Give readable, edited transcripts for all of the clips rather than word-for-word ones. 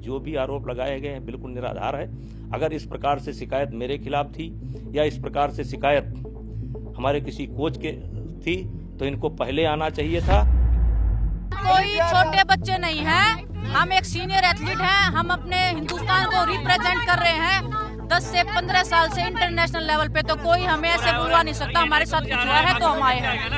जो भी आरोप लगाए गए हैं बिल्कुल निराधार है। अगर इस प्रकार से शिकायत मेरे खिलाफ थी या इस प्रकार से शिकायत हमारे किसी कोच के थी तो इनको पहले आना चाहिए था। कोई छोटे बच्चे नहीं हैं, हम एक सीनियर एथलीट हैं, हम अपने हिंदुस्तान को रिप्रेजेंट कर रहे हैं 10 से 15 साल से इंटरनेशनल लेवल पे, तो कोई हमें ऐसे बुलवा नहीं सकता। हमारे साथ कुछ हुआ है तो हम आए हैं।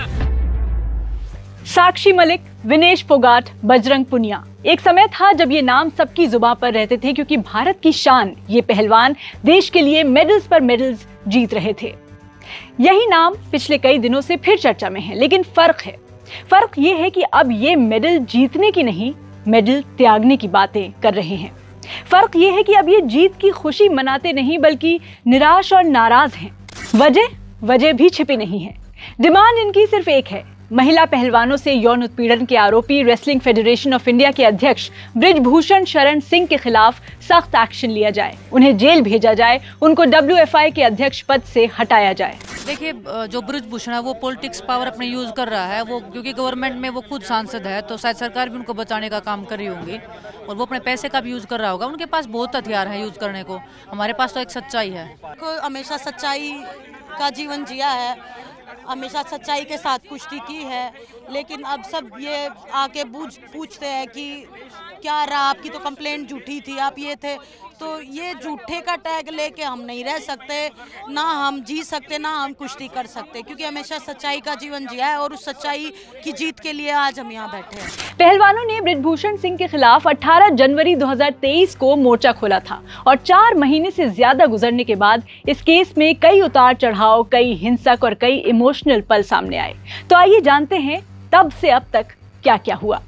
साक्षी मलिक, विनेश फोगाट, बजरंग पुनिया, एक समय था जब ये नाम सबकी जुबान पर रहते थे क्योंकि भारत की शान ये पहलवान देश के लिए मेडल्स पर मेडल्स जीत रहे थे। यही नाम पिछले कई दिनों से फिर चर्चा में है, लेकिन फर्क ये है कि अब ये मेडल जीतने की नहीं, मेडल त्यागने की बातें कर रहे हैं। फर्क ये है कि अब ये जीत की खुशी मनाते नहीं बल्कि निराश और नाराज हैं। वजह भी छिपी नहीं है। डिमांड इनकी सिर्फ एक है, महिला पहलवानों से यौन उत्पीड़न के आरोपी रेसलिंग फेडरेशन ऑफ इंडिया के अध्यक्ष बृजभूषण शरण सिंह के खिलाफ सख्त एक्शन लिया जाए, उन्हें जेल भेजा जाए, उनको WFI के अध्यक्ष पद से हटाया जाए। देखिए, जो बृजभूषण है वो पॉलिटिक्स पावर अपने यूज कर रहा है, वो क्योंकि गवर्नमेंट में वो खुद सांसद है तो शायद सरकार भी उनको बचाने का काम कर रही होंगी और वो अपने पैसे का भी यूज कर रहा होगा। उनके पास बहुत हथियार है यूज करने को, हमारे पास तो एक सच्चाई है। हमेशा सच्चाई का जीवन जिया है, हमेशा सच्चाई के साथ कुश्ती की है, लेकिन अब सब ये आके पूछते हैं कि क्या रहा, आपकी तो कंप्लेंट झूठी थी, आप ये थे, तो ये झूठे का टैग लेके हम नहीं रह सकते, ना हम जी सकते ना हम कुश्ती कर सकते, क्योंकि हमेशा सच्चाई का जीवन जिया है और उस सच्चाई की जीत के लिए आज हम यहाँ बैठे हैं। पहलवानों ने बृजभूषण सिंह के खिलाफ 18 जनवरी 2023 को मोर्चा खोला था और 4 महीने से ज्यादा गुजरने के बाद इस केस में कई उतार चढ़ाव, कई हिंसक और कई इमोशनल पल सामने आए। तो आइए जानते हैं तब से अब तक क्या क्या हुआ।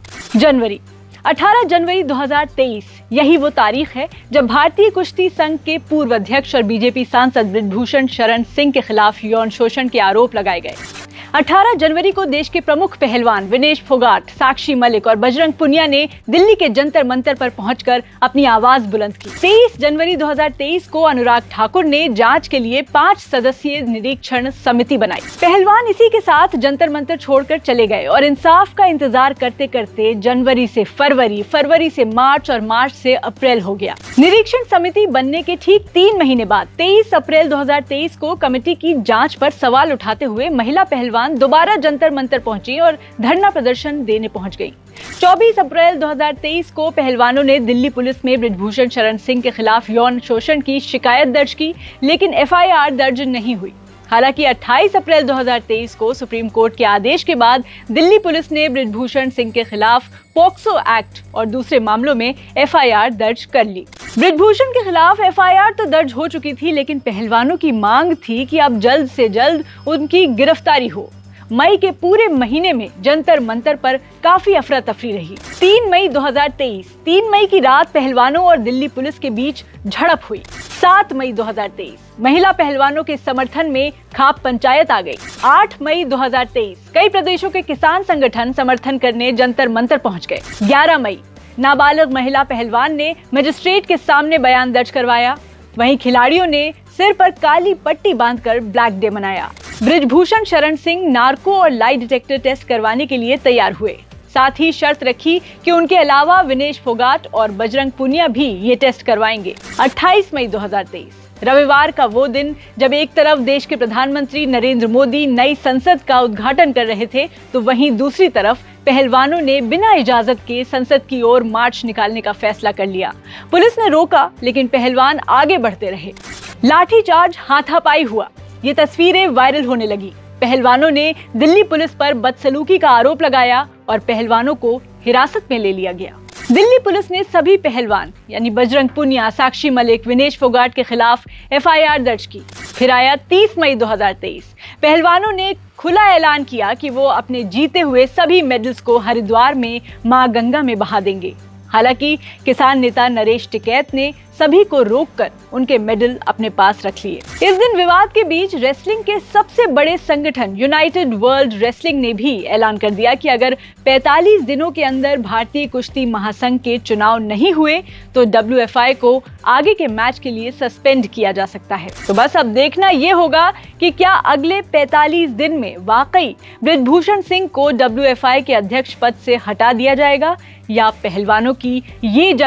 18 जनवरी 2023 यही वो तारीख है जब भारतीय कुश्ती संघ के पूर्व अध्यक्ष और बीजेपी सांसद बृजभूषण शरण सिंह के खिलाफ यौन शोषण के आरोप लगाए गए। 18 जनवरी को देश के प्रमुख पहलवान विनेश फोगाट, साक्षी मलिक और बजरंग पुनिया ने दिल्ली के जंतर मंतर पर पहुंचकर अपनी आवाज बुलंद की। 23 जनवरी 2023 को अनुराग ठाकुर ने जांच के लिए 5 सदस्यीय निरीक्षण समिति बनाई। पहलवान इसी के साथ जंतर मंतर छोड़कर चले गए और इंसाफ का इंतजार करते करते जनवरी से फरवरी, फरवरी से मार्च और मार्च से अप्रैल हो गया। निरीक्षण समिति बनने के ठीक 3 महीने बाद 23 अप्रैल 2023 को कमेटी की जांच पर सवाल उठाते हुए महिला पहलवान दोबारा जंतर मंतर पहुंची और धरना प्रदर्शन देने पहुंच गई। 24 अप्रैल 2023 को पहलवानों ने दिल्ली पुलिस में बृजभूषण शरण सिंह के खिलाफ यौन शोषण की शिकायत दर्ज की, लेकिन FIR दर्ज नहीं हुई। हालांकि 28 अप्रैल 2023 को सुप्रीम कोर्ट के आदेश के बाद दिल्ली पुलिस ने बृजभूषण सिंह के खिलाफ पोक्सो एक्ट और दूसरे मामलों में FIR दर्ज कर ली। बृजभूषण के खिलाफ FIR तो दर्ज हो चुकी थी, लेकिन पहलवानों की मांग थी कि अब जल्द से जल्द उनकी गिरफ्तारी हो। मई के पूरे महीने में जंतर मंतर पर काफी अफरा तफरी रही। 3 मई 2023, 3 मई की रात पहलवानों और दिल्ली पुलिस के बीच झड़प हुई। 7 मई 2023 महिला पहलवानों के समर्थन में खाप पंचायत आ गई। 8 मई 2023 कई प्रदेशों के किसान संगठन समर्थन करने जंतर मंतर पहुंच गए। 11 मई नाबालिग महिला पहलवान ने मजिस्ट्रेट के सामने बयान दर्ज करवाया। वहीं खिलाड़ियों ने सिर पर काली पट्टी बांधकर ब्लैक डे मनाया। बृजभूषण शरण सिंह नार्को और लाई डिटेक्टर टेस्ट करवाने के लिए तैयार हुए। साथ ही शर्त रखी कि उनके अलावा विनेश फोगाट और बजरंग पुनिया भी ये टेस्ट करवाएंगे। 28 मई 2023 रविवार का वो दिन जब एक तरफ देश के प्रधानमंत्री नरेंद्र मोदी नई संसद का उद्घाटन कर रहे थे, तो वहीं दूसरी तरफ पहलवानों ने बिना इजाजत के संसद की ओर मार्च निकालने का फैसला कर लिया। पुलिस ने रोका, लेकिन पहलवान आगे बढ़ते रहे। लाठीचार्ज, हाथापाई हुआ। ये तस्वीरें वायरल होने लगी। पहलवानों ने दिल्ली पुलिस पर बदसलूकी का आरोप लगाया और पहलवानों को हिरासत में ले लिया गया। दिल्ली पुलिस ने सभी पहलवान यानी बजरंग पुनिया, साक्षी मलिक, विनेश फोगाट के खिलाफ FIR दर्ज की। फिर आया 30 मई 2023। पहलवानों ने खुला ऐलान किया कि वो अपने जीते हुए सभी मेडल्स को हरिद्वार में मां गंगा में बहा देंगे। हालांकि किसान नेता नरेश टिकैत ने सभी को रोककर उनके मेडल अपने पास रख लिए। इस दिन विवाद के बीच रेसलिंग के सबसे बड़े संगठन यूनाइटेड वर्ल्ड रेसलिंग ने भी ऐलान कर दिया कि अगर 45 दिनों के अंदर भारतीय कुश्ती महासंघ के चुनाव नहीं हुए तो WFI को आगे के मैच के लिए सस्पेंड किया जा सकता है। तो बस अब देखना ये होगा कि क्या अगले 45 दिन में वाकई बृजभूषण सिंह को WFI के अध्यक्ष पद से हटा दिया जाएगा या पहलवानों की ये जंग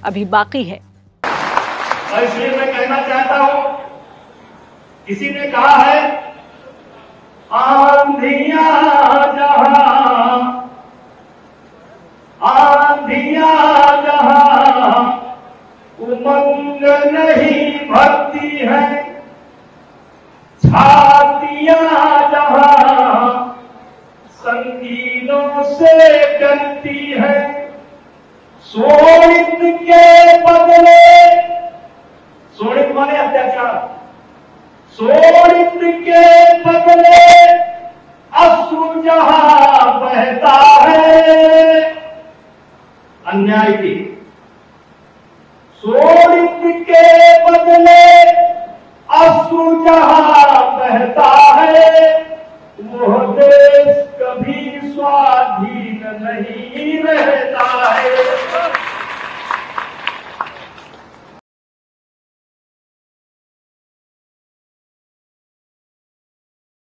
अभी बाकी है। और इसलिए मैं कहना चाहता हूं, किसी ने कहा है आंधियां जहां उमंग नहीं भरती है, छातियां जहां संगीनों से डरती है, शोणित के बदले, शोणित माने अत्याचार, शोणित के बदले अश्रु जहां बहता है, अन्याय की शोणित के बदले अश्रु जहां बहता है, वो देश कभी स्वाधीन नहीं रहता है।